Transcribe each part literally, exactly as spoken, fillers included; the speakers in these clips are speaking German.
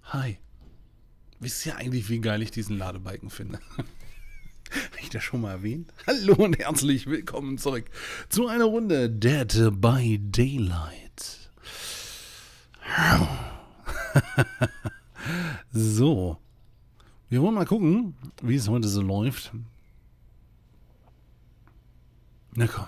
Hi. Wisst ihr eigentlich, wie geil ich diesen Ladebalken finde? Habe ich das schon mal erwähnt? Hallo und herzlich willkommen zurück zu einer Runde Dead by Daylight. So. Wir wollen mal gucken, wie es heute so läuft. Na komm.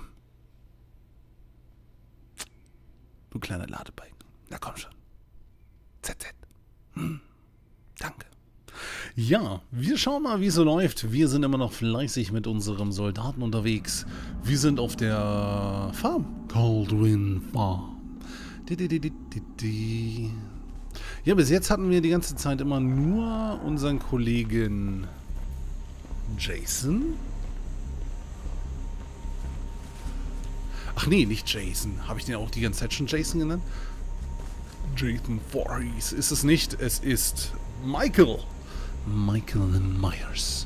Du kleiner Ladebalken. Na komm schon. Z Z. Hm. Danke. Ja, wir schauen mal, wie es so läuft. Wir sind immer noch fleißig mit unserem Soldaten unterwegs. Wir sind auf der Farm. Coldwind Farm. Di, di, di, di, di, di. Ja, bis jetzt hatten wir die ganze Zeit immer nur unseren Kollegen Jason. Ach nee, nicht Jason. Habe ich den auch die ganze Zeit schon Jason genannt? Jason Voorhees ist es nicht. Es ist Michael. Michael Myers.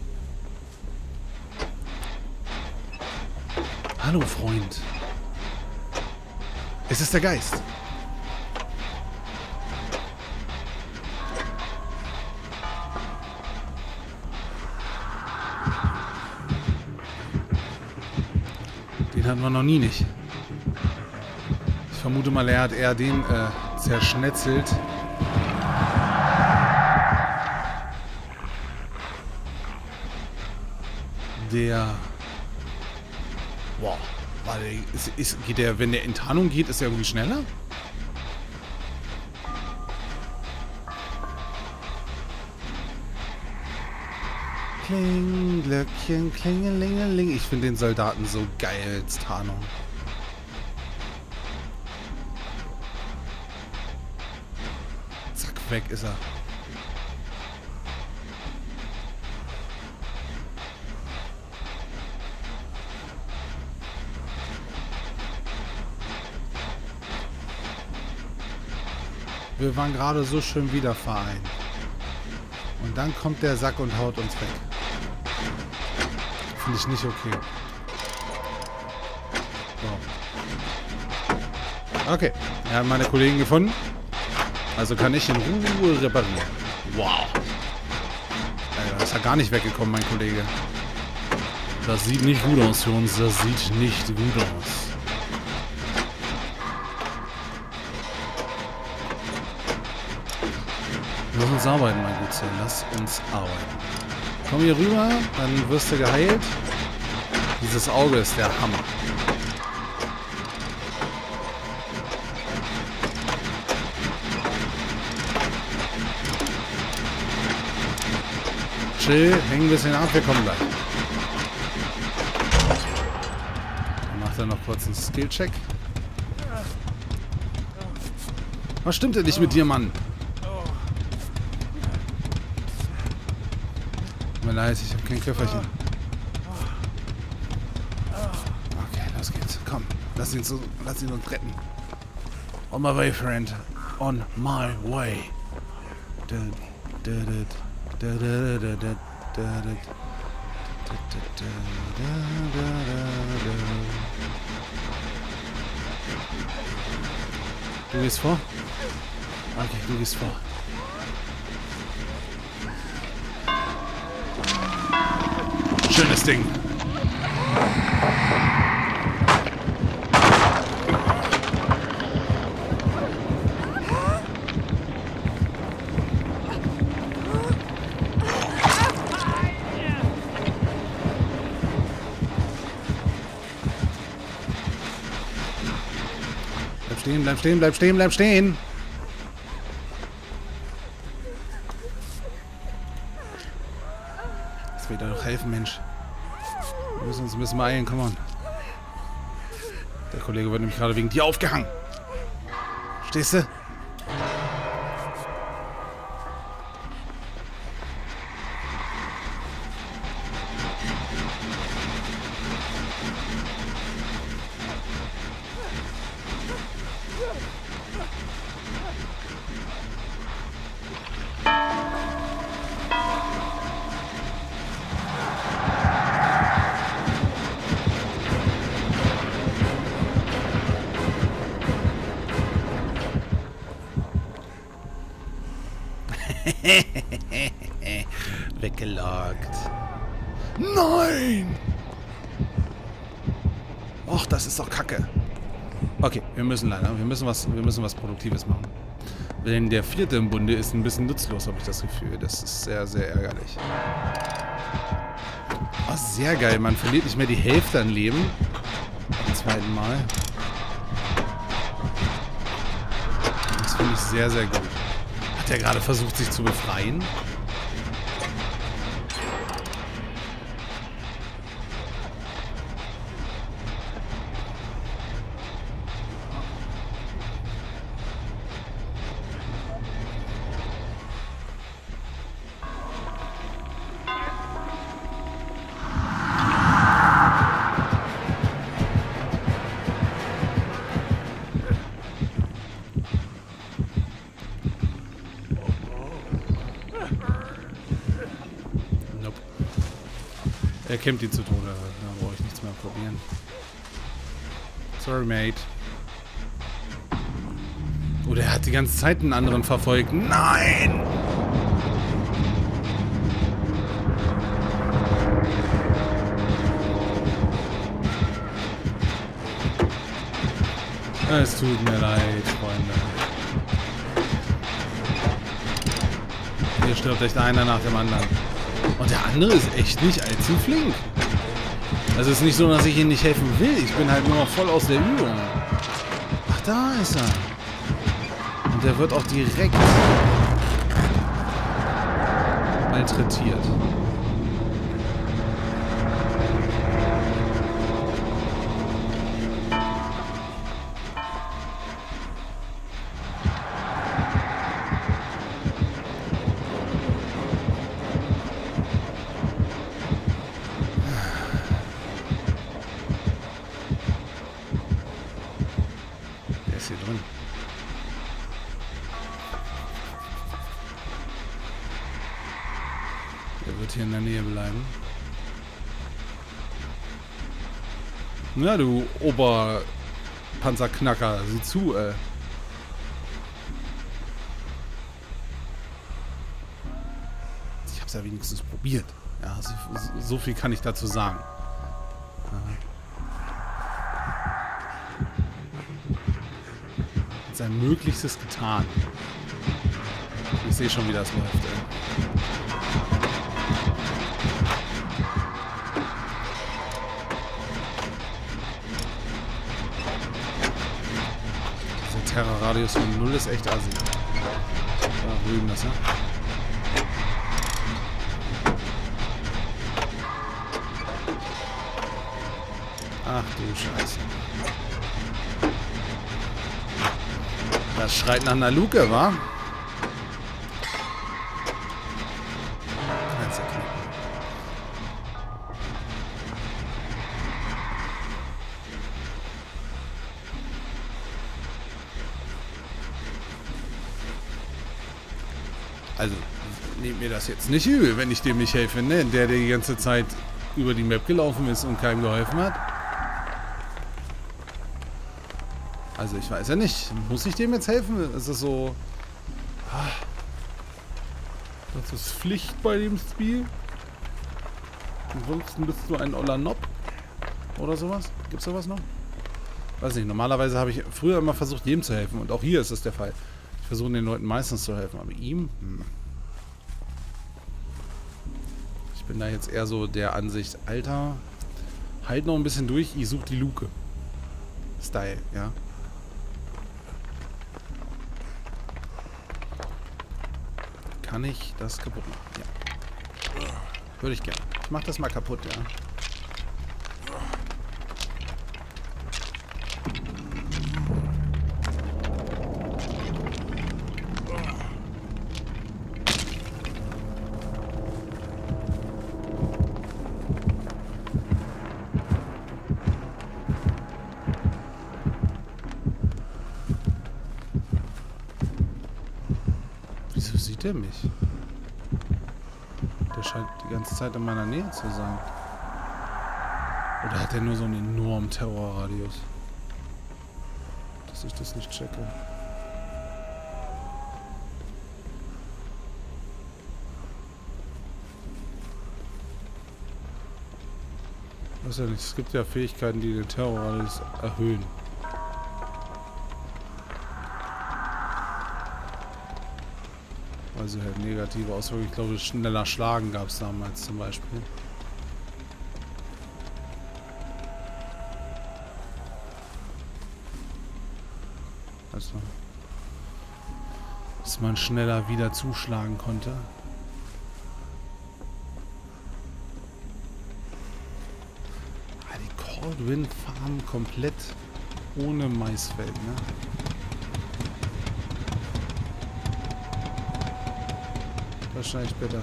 Hallo, Freund. Es ist der Geist. Den hatten wir noch nie nicht. Ich vermute mal, er hat eher den äh, zerschnetzelt. Der... Wow. Warte, ist, ist, geht der, wenn der in Tarnung geht, ist er irgendwie schneller? Kling, Glöckchen, klingelingeling. Ich finde den Soldaten so geil als Tarnung. Zack, weg ist er. Wir waren gerade so schön wieder vereint. Und dann kommt der Sack und haut uns weg. Finde ich nicht okay. So. Okay. Er hat meine Kollegen gefunden. Also kann ich in Ruhe reparieren. Wow. Da ist er gar nicht weggekommen, mein Kollege. Das sieht nicht gut aus für uns. Das sieht nicht gut aus. Lass uns arbeiten, mein Gutsein. Lass uns arbeiten. Komm hier rüber, dann wirst du geheilt. Dieses Auge ist der Hammer. Chill, häng ein bisschen ab, wir kommen gleich. Dann macht er noch kurz einen Skill-Check. Was stimmt denn nicht mit dir, Mann? Tut mir leid, ich habe kein Köfferchen. Okay, los geht's. Komm, lass ihn, so, lass ihn uns retten. On my way, friend. On my way. Du gehst vor? Okay, du gehst vor. Schönes Ding. Bleib stehen, bleib stehen, bleib stehen, bleib stehen. Das wird doch helfen, Mensch. Wir müssen uns ein bisschen beeilen, komm on. Der Kollege wird nämlich gerade wegen dir aufgehangen. Stehst du? Weggelockt. Nein! Och, das ist doch Kacke. Okay, wir müssen leider. Wir müssen was, wir müssen was Produktives machen. Denn der vierte im Bunde ist ein bisschen nutzlos, habe ich das Gefühl. Das ist sehr, sehr ärgerlich. Oh, sehr geil. Man verliert nicht mehr die Hälfte an Leben. Beim zweiten Mal. Das finde ich sehr, sehr gut. Hat er gerade versucht, sich zu befreien? Er kämpft ihn zu Tode. Da brauche ich nichts mehr probieren. Sorry, mate. Oh, der hat die ganze Zeit einen anderen verfolgt. Nein! Es tut mir leid, Freunde. Hier stirbt echt einer nach dem anderen. Und der andere ist echt nicht allzu flink. Also es ist nicht so, dass ich ihm nicht helfen will. Ich bin halt nur noch voll aus der Übung. Ach, da ist er. Und der wird auch direkt malträtiert. Hier drin. Der wird hier in der Nähe bleiben. Na du Oberpanzerknacker, sieh zu, ey. Ich hab's ja wenigstens probiert. Ja, so, so viel kann ich dazu sagen. Ja. Sein Möglichstes getan. Ich sehe schon, wie das läuft, ey. Dieser Terrorradius von null ist echt assi. Da rüben das, ne? Ach du Scheiße. Das schreit nach einer Luke, wa? Kannst du knicken. Also, nehmt mir das jetzt nicht übel, wenn ich dem nicht helfe, ne? Der, der die ganze Zeit über die Map gelaufen ist und keinem geholfen hat. Also ich weiß ja nicht. Muss ich dem jetzt helfen? Ist es so... Das ist Pflicht bei dem Spiel. Ansonsten bist du ein oller Nob. Oder sowas? Gibt's sowas noch? Weiß nicht. Normalerweise habe ich früher immer versucht, jedem zu helfen. Und auch hier ist das der Fall. Ich versuche den Leuten meistens zu helfen. Aber ihm... Hm. Ich bin da jetzt eher so der Ansicht, Alter, halt noch ein bisschen durch. Ich suche die Luke. Style, ja. Kann ich das kaputt machen? Ja. Würde ich gerne. Ich mach das mal kaputt, ja. Wieso sieht er mich? Der scheint die ganze Zeit in meiner Nähe zu sein. Oder hat er nur so einen enormen Terrorradius? Dass ich das nicht checke. Weiß ja nicht, es gibt ja Fähigkeiten, die den Terror alles erhöhen. Also halt negative Auswirkungen. Ich glaube, schneller schlagen gab es damals zum Beispiel. Also, dass man schneller wieder zuschlagen konnte. Ah, die Coldwind Farm komplett ohne Maisfeld, ne? Wahrscheinlich besser.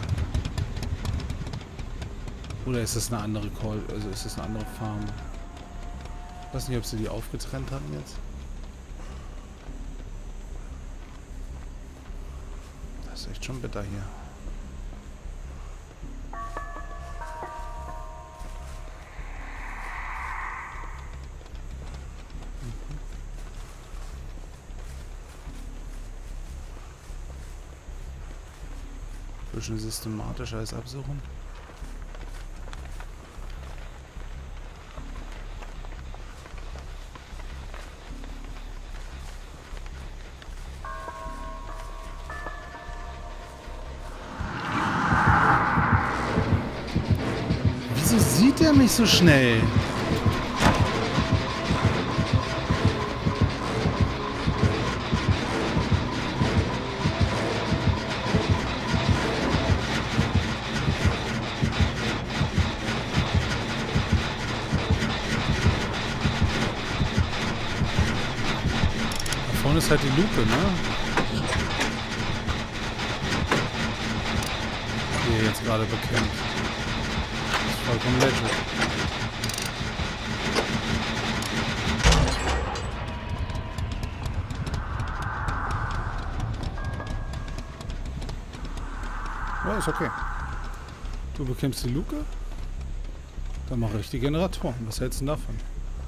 Oder ist das eine andere Call, also ist das eine andere Farm? Ich weiß nicht, ob sie die aufgetrennt hatten jetzt. Das ist echt schon bitter hier. Bisschen systematisch alles absuchen. Wieso sieht er mich so schnell? Vorne ist halt die Lupe, ne? Die er jetzt gerade bekämpft. Das ist vollkommen legit. Ja, ist okay. Du bekämpfst die Luke? Dann mache ich die Generatoren. Was hältst du denn davon?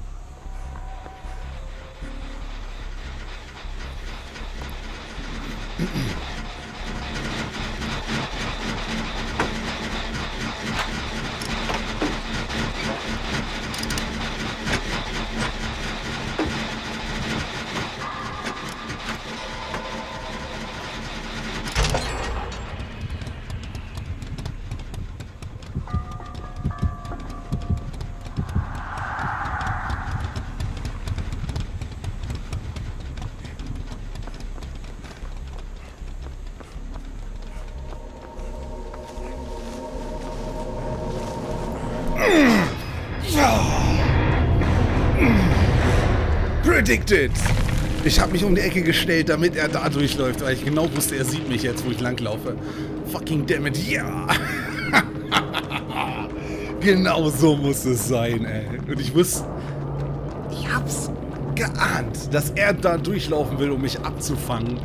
Predicted! Ich habe mich um die Ecke gestellt, damit er da durchläuft, weil ich genau wusste, er sieht mich jetzt, wo ich langlaufe. Fucking dammit, ja! Yeah. Genau so muss es sein, ey. Und ich wusste, ich hab's geahnt, dass er da durchlaufen will, um mich abzufangen.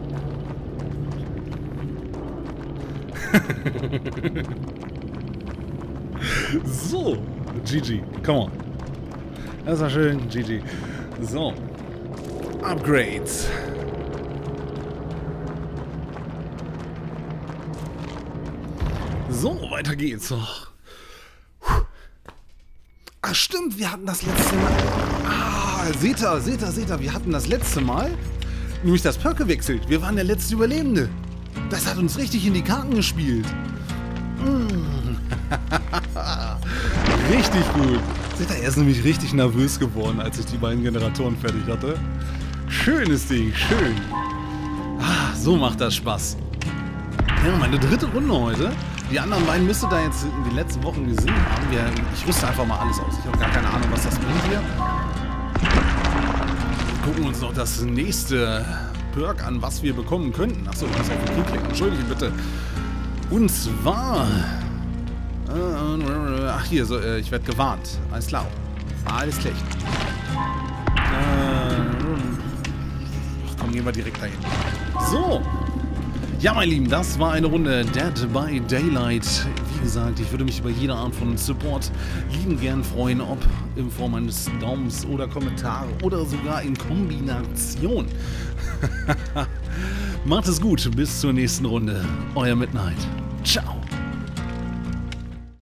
So, G G, come on. Das war schön, G G. So, Upgrades. So, weiter geht's. Ach stimmt, wir hatten das letzte Mal... Ah, seht ihr, seht ihr, seht ihr, wir hatten das letzte Mal nämlich das Perk gewechselt. Wir waren der letzte Überlebende. Das hat uns richtig in die Karten gespielt. Mm. Richtig gut. Seht ihr, er ist nämlich richtig nervös geworden, als ich die beiden Generatoren fertig hatte. Schönes Ding, schön. Ah, so macht das Spaß. Ja, meine dritte Runde heute. Die anderen beiden müsst ihr da jetzt in den letzten Wochen gesehen haben. Wir, ich rüste einfach mal alles aus. Ich habe gar keine Ahnung, was das bringt hier. Wir gucken uns noch das nächste Perk an, was wir bekommen könnten. Achso, ich muss auf den Key klicken. Entschuldige bitte. Und zwar... Ach hier, so, ich werde gewarnt. Alles klar. Alles klar. Ach komm, gehen wir direkt dahin. So. Ja, meine Lieben, das war eine Runde Dead by Daylight. Wie gesagt, ich würde mich über jede Art von Support lieben gern freuen, ob in Form eines Daumens oder Kommentare oder sogar in Kombination. Macht es gut, bis zur nächsten Runde. Euer Midnight. Ciao.